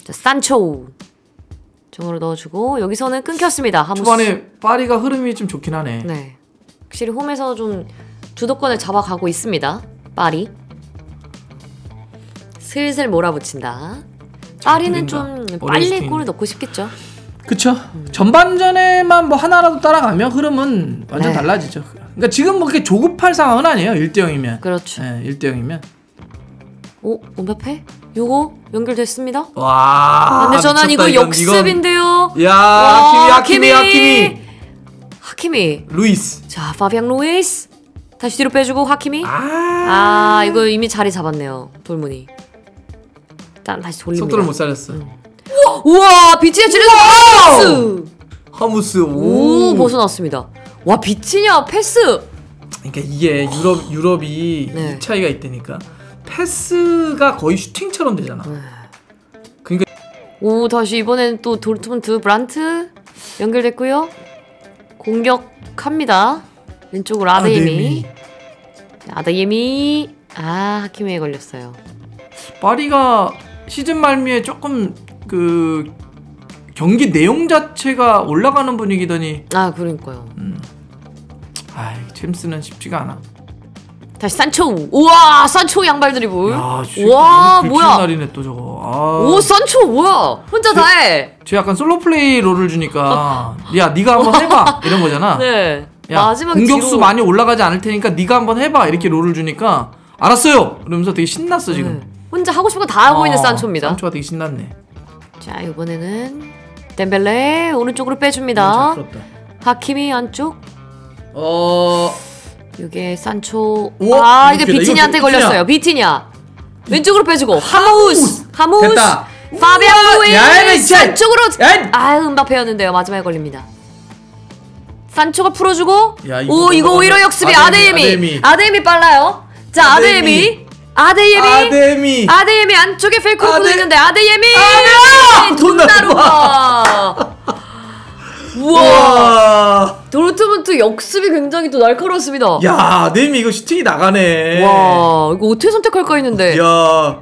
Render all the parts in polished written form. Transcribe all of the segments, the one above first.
자, 산초 중으로 넣어주고 여기서는 끊겼습니다. 하무스. 초반에 파리가 흐름이 좀 좋긴 하네. 네, 확실히 홈에서 좀 주도권을 잡아가고 있습니다. 파리 슬슬 몰아붙인다. 파리는 좀 빨리 골을 넣고 싶겠죠. 그쵸. 전반전에만 뭐 하나라도 따라가면 흐름은 완전 달라지죠. 그러니까 지금 뭐 그렇게 조급할 상황은 아니에요. 1대0이면. 그렇죠. 네, 1대0이면. 오, 음바페? 요거 연결됐습니다. 와. 근데 전환 이거 역습인데요. 야, 하키미. 루이스. 자, 파비앙 루이스. 다시 뒤로 빼주고 하키미. 이거 이미 자리 잡았네요. 돌문이. 일단 다시 돌립니다. 속도를 못 살렸어. 우와, 비치냐 찔러서 하무스. 오, 벗어났습니다. 와, 비치냐 패스. 그러니까 이게 유럽이 이 차이가 있다니까. 패스가 거의 슈팅처럼 되잖아. 그러니까 오, 다시 이번엔 또 도르트문트 브란트 연결됐고요. 공격합니다. 왼쪽으로 아데예미. 하키미에 걸렸어요. 파리가 시즌 말미에 조금 그 경기 내용 자체가 올라가는 분위기더니 그러니까요. 챔스는 쉽지가 않아. 다시 산초. 우와, 산초 양발 드리블. 와, 뭐야? 날이네 또 저거. 오, 산초 뭐야? 혼자 다 해. 쟤 약간 솔로 플레이 롤을 주니까 야, 네가 한번 해봐 이런 거잖아. 네. 야, 마지막에 공격수 뒤로... 많이 올라가지 않을 테니까 네가 한번 해봐 이렇게 롤을 주니까 알았어요. 그러면서 되게 신났어 지금. 혼자 하고 싶은 거 다 하고 있는 산초입니다. 산초가 되게 신났네. 자, 이번에는 덴벨레 오른쪽으로 빼줍니다. 하키미 안쪽. 이게 산초. 이게 비티냐한테 걸렸어요. 비티냐 왼쪽으로 빼주고 하무스. 됐다. 파비앙 루이스 안쪽으로. 음바페였는데요. 마지막에 걸립니다. 산초가 풀어주고. 이거 오히려 역습이 아데예미 빨라요. 자, 아데예미 안쪽에 펠크로 보냈는데 아데예미 돈나루가. 우와, 도르트문트 역습이 굉장히 또 날카로웠습니다. 야, 네임이 이거 슈팅이 나가네. 와, 이거 어떻게 선택할까 했는데. 야.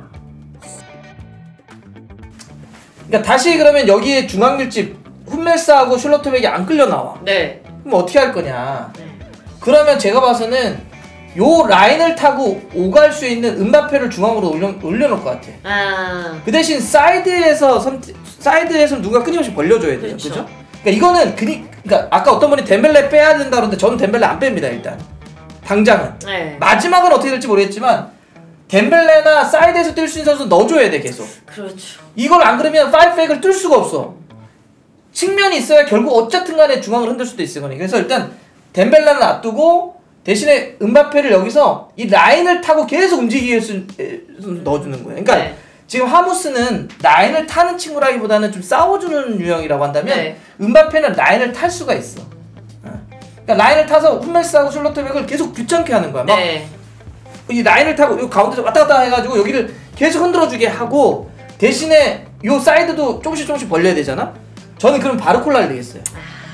그러니까 다시 그러면 여기에 중앙일집 훈멜스하고 슐러트백이 안 끌려 나와. 네. 그럼 어떻게 할 거냐? 그러면 제가 봐서는 요 라인을 타고 오갈 수 있는 음바페를 중앙으로 올려놓을 것 같아. 그 대신 사이드에서 누가 끊임없이 벌려줘야 돼요. 그죠? 그러니까 이거는 그러니까 아까 어떤 분이 덴벨레 빼야 된다 그러는데 저는 덴벨레 안 뺍니다. 일단 당장은. 마지막은 어떻게 될지 모르겠지만 덴벨레나 사이드에서 뛸 수 있는 선수 넣어줘야 돼 계속. 그렇죠. 이걸 안 그러면 5백을 뜰 수가 없어. 측면이 있어야 결국 어쨌든 간에 중앙을 흔들 수도 있을 거니. 그래서 일단 덴벨레는 놔두고 대신에 음바페를 여기서 이 라인을 타고 계속 움직이게 넣어주는 거예요. 그러니까 지금 하무스는 라인을 타는 친구라기보다는 좀 싸워주는 유형이라고 한다면 음바페는 라인을 탈 수가 있어. 그러니까 라인을 타서 훈멜스하고 슐러트백을 계속 귀찮게 하는 거야. 막 이 라인을 타고 요 가운데서 왔다 갔다 해가지고 여기를 계속 흔들어주게 하고 대신에 요 사이드도 조금씩 벌려야 되잖아. 저는 그럼 바르콜라를 내겠어요.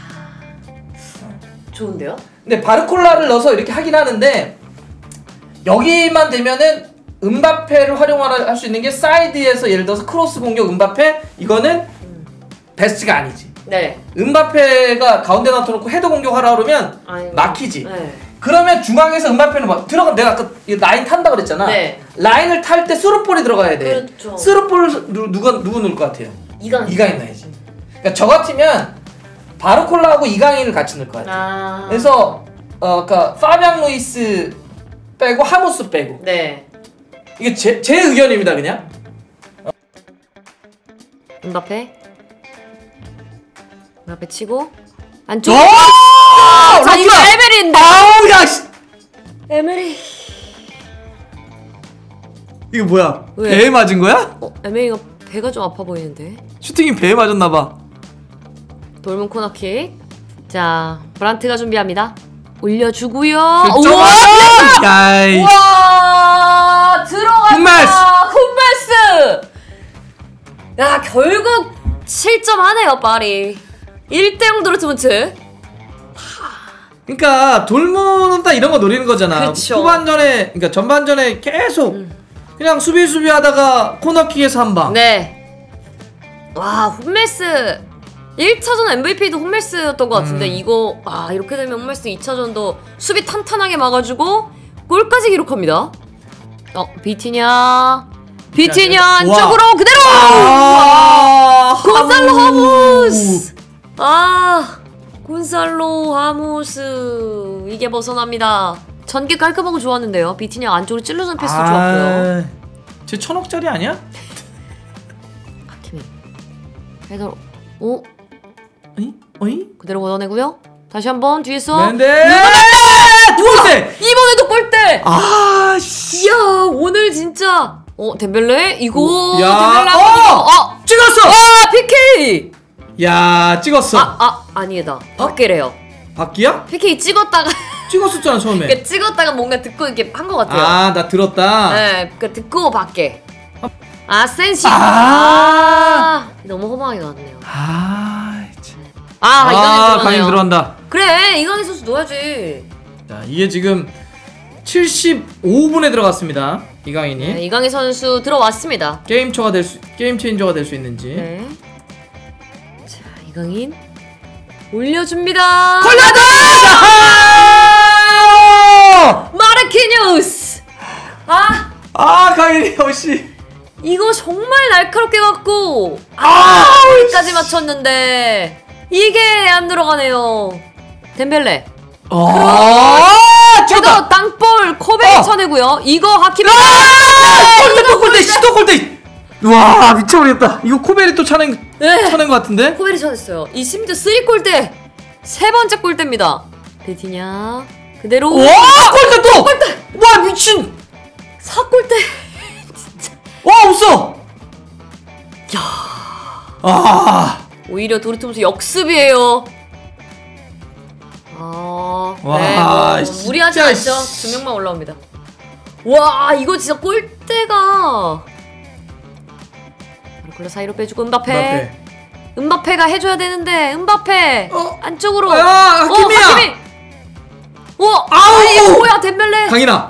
좋은데요? 근데 바르콜라를 넣어서 이렇게 하긴 하는데 여기만 되면은 음바페를 활용할 수 있는 게 사이드에서 예를 들어서 크로스 공격 음바페 이거는 베스트가 아니지. 음바페가 가운데 놔둬놓고 헤더 공격하라 그러면 막히지. 그러면 중앙에서 음바페는 막 들어가면 내가 아까 라인 탄다 그랬잖아. 라인을 탈 때 스루볼이 들어가야 돼. 그렇죠. 스루볼을 누구 넣을 것 같아요? 이강인 넣어야지. 그러니까 저 같으면 바르콜라하고 이강인을 같이 넣을 것 같아요. 그래서 그러니까 파비앙 루이스 빼고 하무스 빼고. 이게 제 의견입니다, 그냥. 음바페 치고 안쪽. 자, 이거 에메리인데. 야, 에메리. 이거 뭐야? 배에 맞은 거야? 에메리가 배가 좀 아파 보이는데. 슈팅이 배에 맞았나봐. 돌문 코너킥. 자, 브란트가 준비합니다. 올려주고요. 우와! 들어간다. 훈멜스. 야, 결국 실점하네요, 파리. 1대0 도르트문트. 그러니까 돌문은 딱 이런 거 노리는 거잖아. 그쵸. 후반전에, 그러니까 전반전에 계속 그냥 수비 하다가 코너킥에서 한 방. 와, 홈멜스 1차전 MVP도 홈멜스였던 것 같은데 이거 이렇게 되면 홈멜스 2차전도 수비 탄탄하게 막아주고 골까지 기록합니다. 비티냐 안쪽으로 그대로! 곤살로 하무스! 곤살로 하무스 이게 벗어납니다. 전개 깔끔하고 좋았는데요. 비티냐 안쪽으로 찔러주는 패스도 좋았고요. 쟤 1000억짜리 아니야? 하키미 헤더로 어이? 그대로 걷어내고요. 다시 한번 뒤에서 맨데 골대! 이번에도 골대! 씨. 이야 오늘 진짜 덴벨레? 이거 야, 덴벨레 찍었어! PK! 야, 찍었어. 아니다. 밖이래요. 밖이야? PK 찍었다가 찍었었잖아, 처음에. 그러니까 찍었다가 뭔가 듣고 이렇게 한 것 같아요. 나 들었다. 네, 그러니까 듣고 밖에. 센시. 너무 허망하게 나왔네요. 강인 들어간다. 그래, 이강인 선수 넣어야지. 자, 이게 지금 75분에 들어갔습니다. 이강인이. 네, 이강인 선수 들어왔습니다. 게임 체인저가 될 수 있는지. 네. 자, 이강인 올려줍니다. 걸렸다! 마르키뉴스. 강인이 역시. 이거 정말 날카롭게 갖고 우리까지 맞췄는데 이게 안 들어가네요. 덴벨레. 찍었다. 땅볼 코베이 쳐내고요. 이거 하키미. 골대. 와, 미쳐버리겠다. 이거 코베리 또 쳐낸 것 같은데? 코베리 쳐냈어요. 이 심지어 3골대. 세 번째 골대입니다. 베티냐 그대로. 와, 골대 또. 와, 미친. 4골대. 없어. 오히려 도르트문트 역습이에요. 와, 무리하지 않죠. 두 명만 올라옵니다. 와, 이거 진짜 골대가. 바로 사이로 빼주고 은바페가 해줘야 되는데 은바페 안쪽으로. 하키미. 이게 뭐야 덴벨레. 강인아.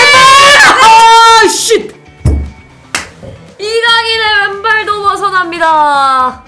쉿. 이강인의 왼발도 벗어납니다.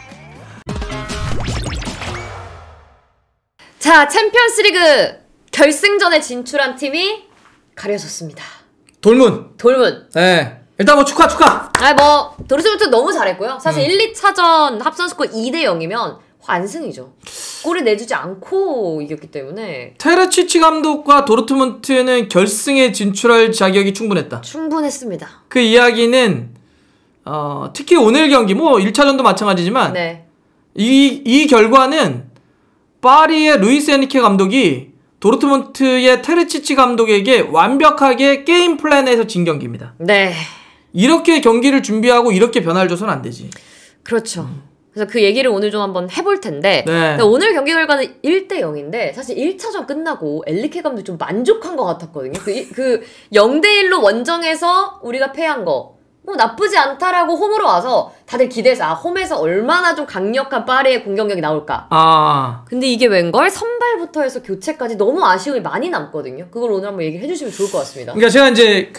자, 챔피언스리그 결승전에 진출한 팀이 가려졌습니다. 돌문. 네. 일단 뭐 축하. 도르트문트 너무 잘했고요. 사실 1, 2차전 합산스코어 2대 0이면 환승이죠. 골을 내주지 않고 이겼기 때문에. 테르치치 감독과 도르트문트는 결승에 진출할 자격이 충분했습니다. 그 이야기는 특히 오늘 경기 1차전도 마찬가지지만 이 결과는 파리의 루이스 에니케 감독이 도르트문트의 테르치치 감독에게 완벽하게 게임 플랜에서 진 경기입니다. 네. 이렇게 경기를 준비하고 이렇게 변화를 줘서는 안 되지. 그렇죠. 그래서 그 얘기를 오늘 좀 한번 해볼 텐데 오늘 경기 결과는 1대 0인데 사실 1차전 끝나고 엘리케 감독이 좀 만족한 것 같았거든요. 그 0대 1로 원정에서 우리가 패한 거 나쁘지 않다라고 홈으로 와서 다들 기대해서 홈에서 얼마나 좀 강력한 파리의 공격력이 나올까. 근데 이게 웬걸 선발부터 해서 교체까지 너무 아쉬움이 많이 남거든요. 그걸 오늘 한번 얘기해 주시면 좋을 것 같습니다. 그러니까 제가 이제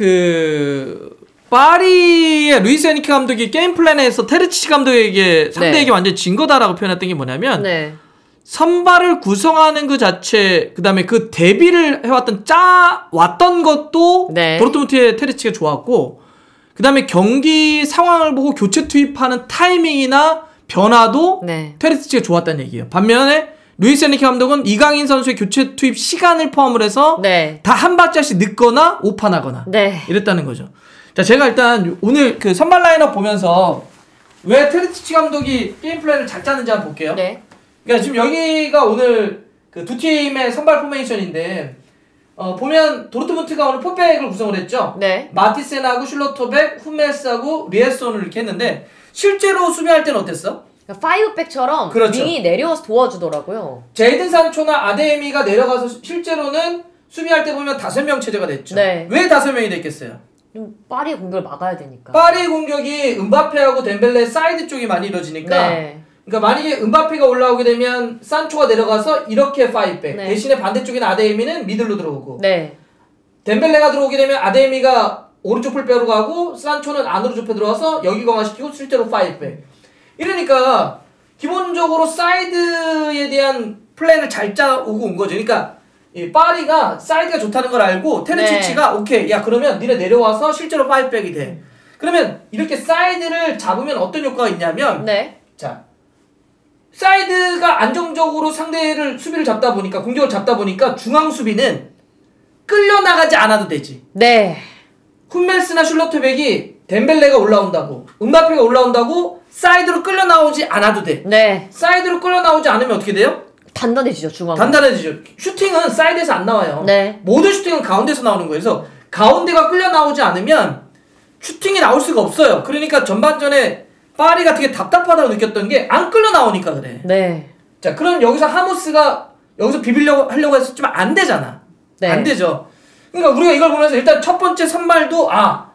파리의 루이스 에니케 감독이 게임 플랜에서 테르치치 감독에게 상대에게 완전 진 거다라고 표현했던 게 뭐냐면 선발을 구성하는 그 자체, 그 다음에 그 대비를 해왔던 왔던 것도 도르트문트의 테르치치가 좋았고, 그 다음에 경기 상황을 보고 교체 투입하는 타이밍이나 변화도 테르치치가 좋았다는 얘기예요. 반면에 루이스 에니케 감독은 이강인 선수의 교체 투입 시간을 포함을 해서 다 한 발짝씩 늦거나 오판하거나 이랬다는 거죠. 자, 제가 일단 오늘 그 선발 라인업 보면서 왜 테르치치 감독이 게임 플랜을 잘 짜는지 한번 볼게요. 그러니까 지금 여기가 오늘 그 두 팀의 선발 포메이션인데 보면 도르트문트가 오늘 포백을 구성을 했죠. 마티센하고 슐로터백, 후메스하고 리에손을 이렇게 했는데 실제로 수비할 때는 어땠어? 파이브백처럼 윙이 내려와서 도와주더라고요. 제이든 산초나 아데미가 내려가서 실제로는 수비할 때 보면 5명 체제가 됐죠. 왜 5명이 됐겠어요? 파리의 공격을 막아야 되니까. 파리의 공격이 은바페하고 덴벨레 사이드 쪽이 많이 이루어지니까 그러니까 만약에 은바페가 올라오게 되면 산초가 내려가서 이렇게 5백 대신에 반대쪽에는 아데미는 미들로 들어오고 덴벨레가 들어오게 되면 아데미가 오른쪽 풀백으로 가고 산초는 안으로 좁혀 들어와서 여기 강화시키고 실제로 5백 이러니까 기본적으로 사이드에 대한 플랜을 잘 짜오고 온 거죠. 그러니까 이 파리가 사이드가 좋다는 걸 알고 테르치치가 오케이 야 그러면 니네 내려와서 실제로 5백이 돼. 그러면 이렇게 사이드를 잡으면 어떤 효과가 있냐면 자 사이드가 안정적으로 상대를 수비를 잡다 보니까 공격을 잡다 보니까 중앙 수비는 끌려나가지 않아도 되지. 훈멜스나 슐러트백이 덴벨레가 올라온다고 음바페가 올라온다고 사이드로 끌려 나오지 않아도 돼. 사이드로 끌려 나오지 않으면 어떻게 돼요? 단단해지죠, 중앙. 단단해지죠. 슈팅은 사이드에서 안 나와요. 모든 슈팅은 가운데서 나오는 거예요. 그래서 가운데가 끌려 나오지 않으면 슈팅이 나올 수가 없어요. 그러니까 전반전에 파리가 되게 답답하다고 느꼈던 게 안 끌려 나오니까 그래. 자, 그럼 여기서 하모스가 여기서 비비려고 하려고 했었지만 안 되잖아. 안 되죠. 그러니까 우리가 이걸 보면서 일단 첫 번째 선발도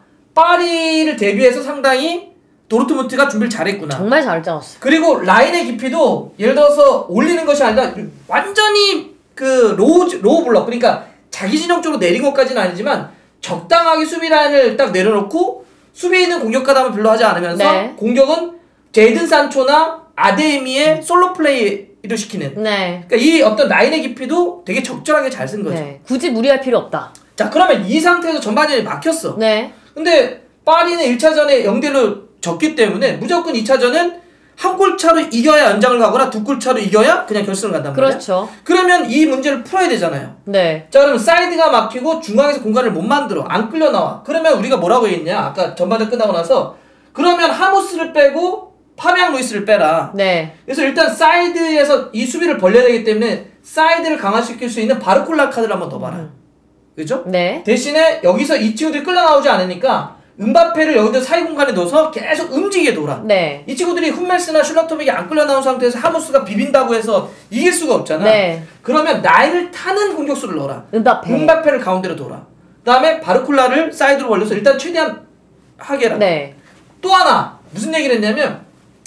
파리를 대비해서 상당히 도르트문트가 준비를 잘했구나. 정말 잘 짜왔어. 그리고 라인의 깊이도 예를 들어서 올리는 것이 아니라 완전히 그 로우 블럭 그러니까 자기 진영 쪽으로 내린 것까지는 아니지만 적당하게 수비 라인을 딱 내려놓고 수비에 있는 공격 가담을 별로 하지 않으면서 공격은 제이든 산초나 아데미의 솔로 플레이를 시키는. 그러니까 이 어떤 라인의 깊이도 되게 적절하게 잘 쓴 거죠. 굳이 무리할 필요 없다. 자, 그러면 이 상태에서 전반전이 막혔어. 근데 파리는 1차전에 0대1로 졌기 때문에 무조건 2차전은 한 골 차로 이겨야 연장을 가거나 두 골 차로 이겨야 그냥 결승을 간단 말이야. 그렇죠. 그러면 이 문제를 풀어야 되잖아요. 자, 그러면 사이드가 막히고 중앙에서 공간을 못 만들어. 안 끌려 나와. 그러면 우리가 뭐라고 했냐? 아까 전반전 끝나고 나서 그러면 하모스를 빼고 파비앙 루이스를 빼라. 그래서 일단 사이드에서 이 수비를 벌려야 되기 때문에 사이드를 강화시킬 수 있는 바르콜라 카드를 한번 더 봐라. 그죠? 대신에 여기서 이 친구들이 끌려 나오지 않으니까 음바페를 여기다 사이 공간에 넣어서 계속 움직이게 돌아. 이 친구들이 훈멜스나 슐러터백이 안 끌려 나온 상태에서 하모스가 비빈다고 해서 이길 수가 없잖아. 그러면 라인을 타는 공격수를 넣어라. 음바페를 가운데로 돌아. 그 다음에 바르콜라를 사이드로 벌려서 일단 최대한 하게 해라. 또 하나 무슨 얘기를 했냐면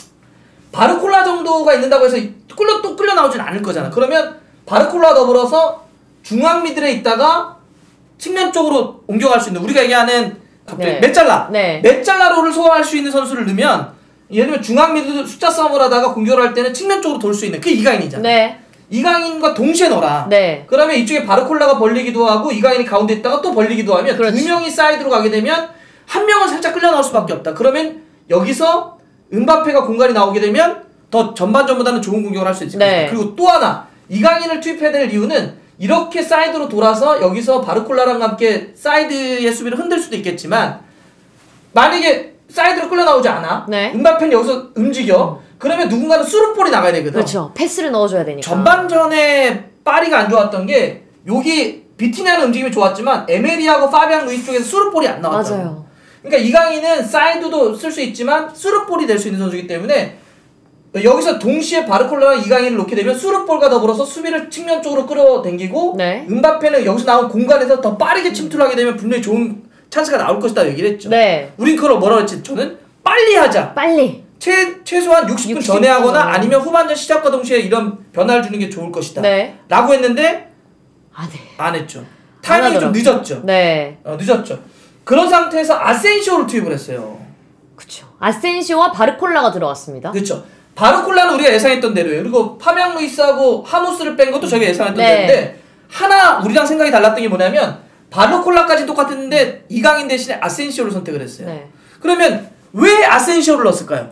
바르콜라 정도가 있는다고 해서 또 끌려 나오진 않을 거잖아. 그러면 바르콜라 더불어서 중앙 미들에 있다가 측면 쪽으로 옮겨갈 수 있는 우리가 얘기하는 메짤라 메짤라로를 소화할 수 있는 선수를 넣으면 예를 들면 중앙 미드 숫자 싸움을 하다가 공격을 할 때는 측면 쪽으로 돌 수 있는 그 이강인이잖아. 이강인과 동시에 넣어라. 그러면 이쪽에 바르콜라가 벌리기도 하고 이강인이 가운데 있다가 또 벌리기도 하면 두 명이 사이드로 가게 되면 한 명은 살짝 끌려 나올 수밖에 없다. 그러면 여기서 음바페가 공간이 나오게 되면 더 전반전보다는 좋은 공격을 할 수 있을 거다. 그리고 또 하나 이강인을 투입해야 될 이유는 이렇게 사이드로 돌아서 여기서 바르콜라랑 함께 사이드의 수비를 흔들 수도 있겠지만 만약에 사이드로 끌려 나오지 않아. 음바페는 여기서 움직여. 그러면 누군가는 수루볼이 나가야 되거든. 그렇죠. 패스를 넣어줘야 되니까. 전반전에 파리가 안 좋았던 게 여기 비티냐는 움직임이 좋았지만 에메리하고 파비앙 루이스 쪽에서 수루볼이 안 나왔잖아요. 그러니까 이강인은 사이드도 쓸 수 있지만 수루볼이 될 수 있는 선수이기 때문에 여기서 동시에 바르콜라랑 이강인을 놓게 되면 수루볼과 더불어서 수비를 측면 쪽으로 끌어당기고 음바페는 여기서 나온 공간에서 더 빠르게 침투를 하게 되면 분명히 좋은 찬스가 나올 것이다 얘기를 했죠. 우린 그걸 뭐라고 했지? 저는 빨리 하자. 최소한 60분 전에 하거나 아니면 후반전 시작과 동시에 이런 변화를 주는 게 좋을 것이다. 라고 했는데 안 했죠. 타이밍이 좀 늦었죠. 늦었죠. 그런 상태에서 아센시오를 투입을 했어요. 그쵸. 아센시오와 바르콜라가 들어왔습니다. 그렇죠. 바르콜라는 우리가 예상했던 대로예요. 그리고 파비앙 루이스하고 하모스를 뺀 것도 저희가 예상했던 대로인데 하나 우리랑 생각이 달랐던 게 뭐냐면 바르콜라까지 똑같았는데 이강인 대신에 아센시오를 선택을 했어요. 그러면 왜 아센시오를 넣었을까요?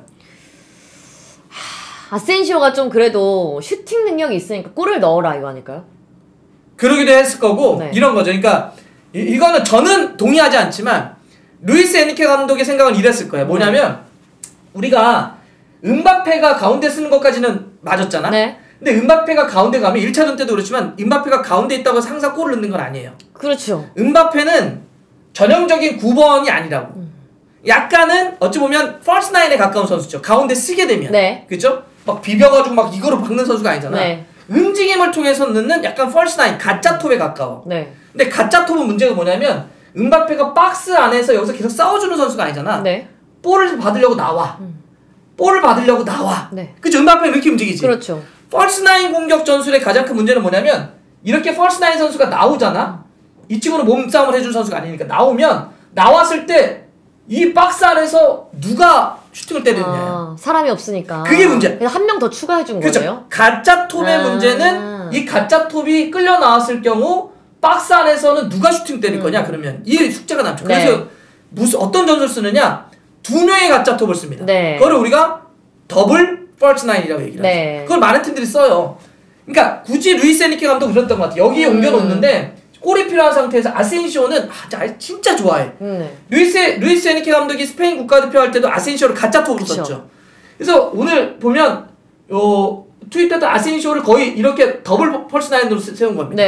아센시오가 좀 그래도 슈팅 능력이 있으니까 골을 넣어라 이거 아닐까요? 그러기도 했을 거고 이런 거죠. 그러니까 이거는 저는 동의하지 않지만 루이스 에니케 감독의 생각은 이랬을 거예요. 뭐냐면 우리가 음바페가 가운데 쓰는 것까지는 맞았잖아. 근데 음바페가 가운데 가면 1차전 때도 그렇지만 음바페가 가운데 있다고 해서 항상 골을 넣는 건 아니에요. 그렇죠. 음바페는 전형적인 9번이 아니라고. 약간은 어찌 보면 퍼스트 나인에 가까운 선수죠. 가운데 쓰게 되면. 그죠? 막 비벼가지고 막 이거로 박는 선수가 아니잖아. 움직임을 통해서 넣는 약간 퍼스트 나인, 가짜 톱에 가까워. 근데 가짜 톱은 문제가 뭐냐면 음바페가 박스 안에서 여기서 계속 싸워주는 선수가 아니잖아. 볼을 받으려고 나와. 볼을 받으려고 나와. 그쵸? 음바페는 이렇게 움직이지. 그렇죠. 펄스나인 공격 전술의 가장 큰 문제는 뭐냐면 이렇게 펄스나인 선수가 나오잖아. 이 친구는 몸싸움을 해준 선수가 아니니까 나오면 나왔을 때 이 박스 안에서 누가 슈팅을 때리느냐. 사람이 없으니까. 그게 문제. 한 명 더 추가해 준 그렇죠. 거예요? 가짜 톱의 문제는 이 가짜 톱이 끌려 나왔을 경우 박스 안에서는 누가 슈팅 때릴 거냐 그러면 이 숙제가 남죠. 그래서 무슨 어떤 전술을 쓰느냐 2명의 가짜 톱을 씁니다. 그거를 우리가 더블 펄스 나인이라고 얘기를 하죠. 그걸 많은 팀들이 써요. 그러니까 굳이 루이스 에니케 감독 그랬던 것 같아요. 여기에 옮겨놓는데 골이 필요한 상태에서 아센시오는 진짜 좋아해. 루이스 에니케 감독이 스페인 국가대표 할 때도 아센시오를 가짜 톱으로 썼죠. 그래서 오늘 보면 트윗했던 아센시오를 거의 이렇게 더블 펄스 나인으로 세운 겁니다.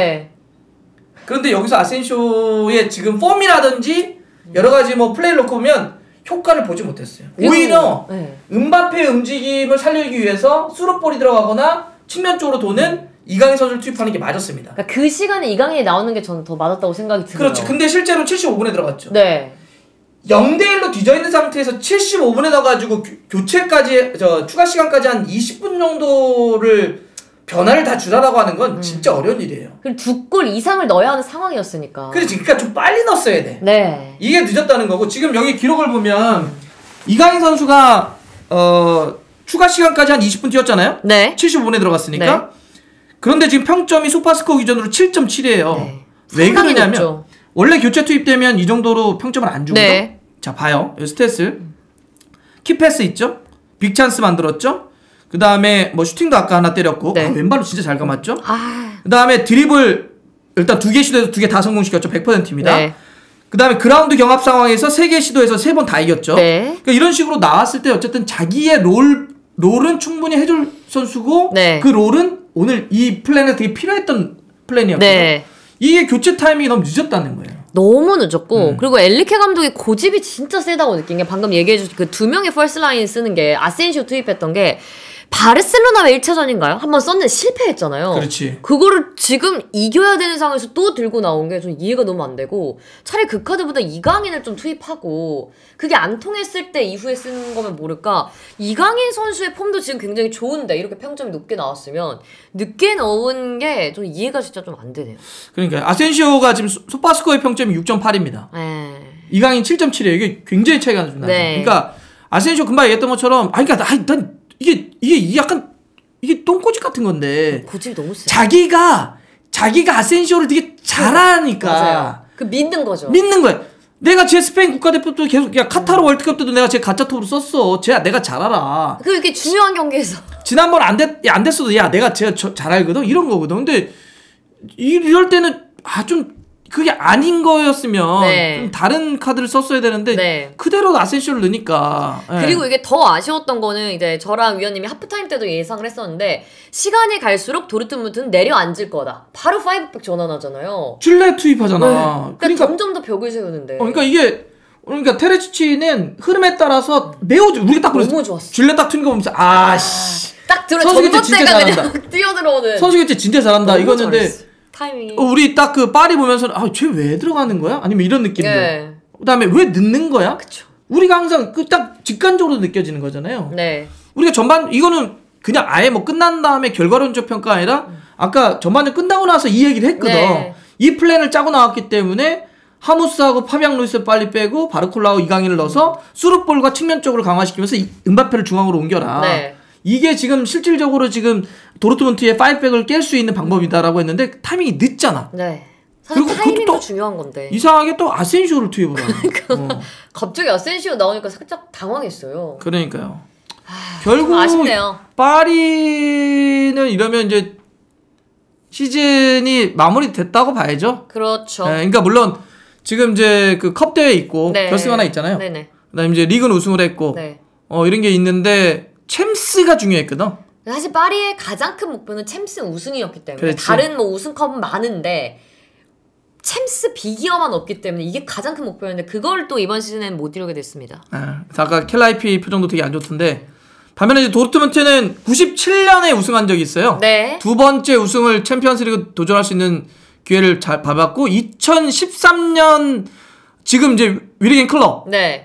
그런데 여기서 아센시오의 지금 폼이라든지 여러 가지 뭐 플레이를 놓고 보면 효과를 보지 못했어요. 오히려 음바페의 움직임을 살리기 위해서 수루볼이 들어가거나 측면 쪽으로 도는 이강인 선수를 투입하는 게 맞았습니다. 그러니까 그 시간에 이강인이 나오는 게 저는 더 맞았다고 생각이 들어요. 그렇지. 근데 실제로 75분에 들어갔죠. 0대1로 뒤져있는 상태에서 75분에 넣어가지고 교체까지 추가 시간까지 한 20분 정도를 변화를 다 주라라고 하는 건 진짜 어려운 일이에요. 그리고 2골 이상을 넣어야 하는 상황이었으니까. 그렇지. 그러니까 좀 빨리 넣었어야 돼. 이게 늦었다는 거고 지금 여기 기록을 보면 이강인 선수가 추가 시간까지 한 20분 뛰었잖아요. 75분에 들어갔으니까. 그런데 지금 평점이 소파스코어 기준으로 7.7이에요. 왜 그러냐면 높죠. 원래 교체 투입되면 이 정도로 평점을 안 주거든. 자 봐요. 여기 스탯을. 키패스 있죠? 빅찬스 만들었죠? 그 다음에 뭐 슈팅도 아까 하나 때렸고 왼발로 진짜 잘 감았죠? 그 다음에 드리블 일단 2개 시도해서 2개 다 성공시켰죠. 100%입니다. 그 다음에 그라운드 경합 상황에서 3개 시도해서 3번 다 이겼죠. 그러니까 이런 식으로 나왔을 때 어쨌든 자기의 롤은 충분히 해줄 선수고 그 롤은 오늘 이 플랜에 되게 필요했던 플랜이었거든요. 이게 교체 타이밍이 너무 늦었다는 거예요. 너무 늦었고 그리고 엘리케 감독의 고집이 진짜 세다고 느낀 게 방금 얘기해주신 그 2명의 펄스 라인 쓰는 게 아센시오 투입했던 게 바르셀로나와 1차전인가요? 한번 썼는데 실패했잖아요. 그렇지. 그거를 지금 이겨야 되는 상황에서 또 들고 나온 게 좀 이해가 너무 안 되고 차라리 그 카드보다 이강인을 좀 투입하고 그게 안 통했을 때 이후에 쓰는 거면 모를까. 이강인 선수의 폼도 지금 굉장히 좋은데 이렇게 평점이 높게 나왔으면 늦게 넣은 게 좀 이해가 진짜 좀 안 되네요. 그러니까 아센시오가 지금 소파스코어의 평점이 6.8입니다. 이강인 7.7이에요. 이게 굉장히 차이가 나죠. 그러니까 아센시오 금방 얘기했던 것처럼 난 이게 약간 이게 똥꼬집 같은 건데 고집이 너무 세. 자기가 아센시오를 되게 잘하니까 그 믿는 거죠. 믿는 거야. 내가 제 스페인 국가대표도 계속 카타르 월드컵 때도 내가 제 가짜 톱으로 썼어. 내가 잘 알아. 그게 중요한 경기에서 지난번 안 됐어도 내가 잘 알거든. 이런 거거든. 근데 이럴 때는 좀 그게 아닌 거였으면 좀 다른 카드를 썼어야 되는데 그대로 아센시오를 넣으니까. 그리고 이게 더 아쉬웠던 거는 이제 저랑 위원님이 하프타임 때도 예상을 했었는데 시간이 갈수록 도르트문트는 내려앉을 거다. 바로 5백 전환하잖아요. 줄레 투입하잖아. 그러니까 점점 더 벽을 세우는데. 그러니까 테레치치는 흐름에 따라서 매우 우리가 딱 너무 좋았어. 줄레 딱 튀는 거 보면서 딱 들어 전봇대가 그냥 뛰어들어오는. 선수 교체 진짜 잘한다 이거는데. 타이밍이. 우리 딱 그 파리 보면서 쟤 왜 들어가는 거야? 아니면 이런 느낌도. 그다음에 왜 늦는 거야? 그쵸. 우리가 항상 딱 직관적으로 느껴지는 거잖아요. 우리가 전반 이거는 그냥 아예 뭐 끝난 다음에 결과론적 평가 아니라 아까 전반전 끝나고 나서 이 얘기를 했거든. 이 플랜을 짜고 나왔기 때문에 하무스하고 파비앙 루이스 빨리 빼고 바르콜라하고 이강인을 넣어서 수루볼과 측면 쪽으로 강화시키면서 음바페를 중앙으로 옮겨라. 이게 지금 실질적으로 지금 도르트문트의 5백을 깰 수 있는 방법이다라고 했는데 타이밍이 늦잖아. 사실 그리고 타이밍도 중요한 건데. 이상하게 또 아센시오를 투입을 하네. 갑자기 아센시오 나오니까 살짝 당황했어요. 그러니까요. 결국 아쉽네요. 파리는 이러면 이제 시즌이 마무리됐다고 봐야죠. 그렇죠. 그러니까 물론 지금 이제 그 컵 대회 있고 결승 하나 있잖아요. 그다음에 이제 리그는 우승을 했고 이런 게 있는데 챔스가 중요했거든. 사실 파리의 가장 큰 목표는 챔스 우승이었기 때문에 다른 뭐 우승컵은 많은데 챔스 비기어만 없기 때문에 이게 가장 큰 목표였는데 그걸 또 이번 시즌에는 못 이루게 됐습니다. 아까 켈라이피 표정도 되게 안 좋던데 반면에 이제 도르트문트는 97년에 우승한 적이 있어요. 두 번째 우승을 챔피언스리그 도전할 수 있는 기회를 잘 받았고 2013년 지금 이제 위리겐 클럽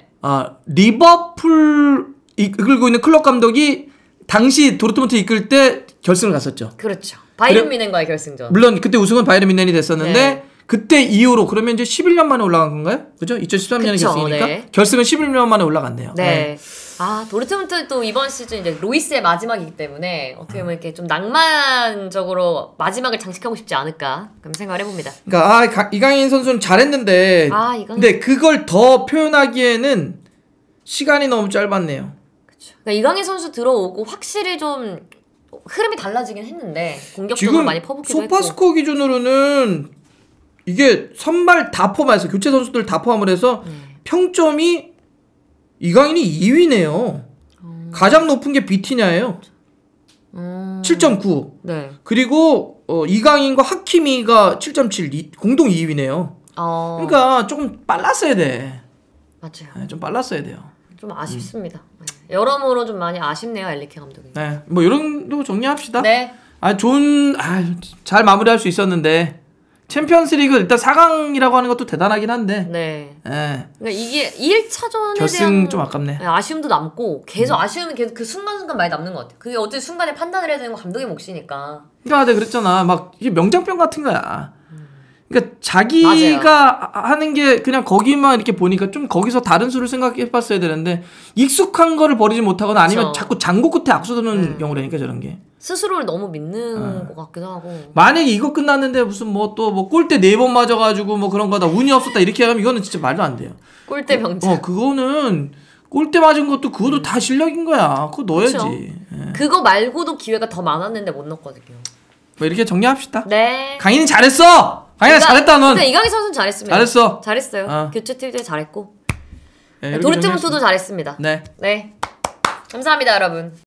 리버풀 이끌고 있는 클럽 감독이 당시 도르트문트 이끌 때 결승을 갔었죠. 그렇죠. 바이에른 뮌헨과의 결승전. 물론 그때 우승은 바이에른 뮌헨이 됐었는데 그때 이후로 그러면 이제 11년 만에 올라간 건가요? 그죠? 2013년에 결승이니까 결승은 11년 만에 올라갔네요. 아, 도르트문트 또 이번 시즌 이제 로이스의 마지막이기 때문에 어떻게 보면 이렇게 좀 낭만적으로 마지막을 장식하고 싶지 않을까 그런 생각을 해봅니다. 그러니까 이강인 선수는 잘했는데 근데 그걸 더 표현하기에는 시간이 너무 짧았네요. 그렇죠. 그러니까 이강인 선수 들어오고 확실히 좀 흐름이 달라지긴 했는데 공격적으로 많이 퍼붓기도 했고. 소파스코어 기준으로는 이게 선발 다 포함해서 교체 선수들 다 포함을 해서 평점이 이강인이 2위네요. 가장 높은 게 비티냐예요. 7.9. 네. 그리고 이강인과 하키미가 7.7 공동 2위네요. 그러니까 조금 빨랐어야 돼. 맞아요. 네, 좀 빨랐어야 돼요. 좀 아쉽습니다. 여러모로 좀 많이 아쉽네요, 엘리케 감독이. 네, 뭐 이런 거 정리합시다. 네. 잘 마무리할 수 있었는데 챔피언스리그 일단 4강이라고 하는 것도 대단하긴 한데. 네. 네. 그러니까 이게 1차전에 결승 대한 좀 아깝네. 아쉬움도 남고 계속 아쉬움은 계속 그 순간순간 많이 남는 것 같아. 그게 어쨌든 순간에 판단을 해야 되는 건 감독의 몫이니까. 그러니까 내가 그랬잖아. 막 이게 명장병 같은 거야. 그러니까 자기가 하는 게 그냥 거기만 이렇게 보니까 좀 거기서 다른 수를 생각해봤어야 되는데 익숙한 거를 버리지 못하거나 아니면 자꾸 장고 끝에 악수드는 경우라니까 저런 게. 스스로를 너무 믿는 것 같기도 하고. 만약에 이거 끝났는데 무슨 뭐 또 뭐 골대 4번 맞아가지고 뭐 그런 거다 운이 없었다 이렇게 하면 이거는 진짜 말도 안 돼요. 골대 병자. 그거는 골대 맞은 것도 그것도 다 실력인 거야. 그거 넣어야지. 예. 그거 말고도 기회가 더 많았는데 못 넣었거든요. 뭐 이렇게 정리합시다. 네. 강인은 잘했어. 강인아 잘했다 넌. 근데 이강인 선수는 잘했습니다. 잘했어. 잘했어요. 교체 틸때 잘했고. 네, 도르트문트도 잘했습니다. 네. 네. 감사합니다, 여러분.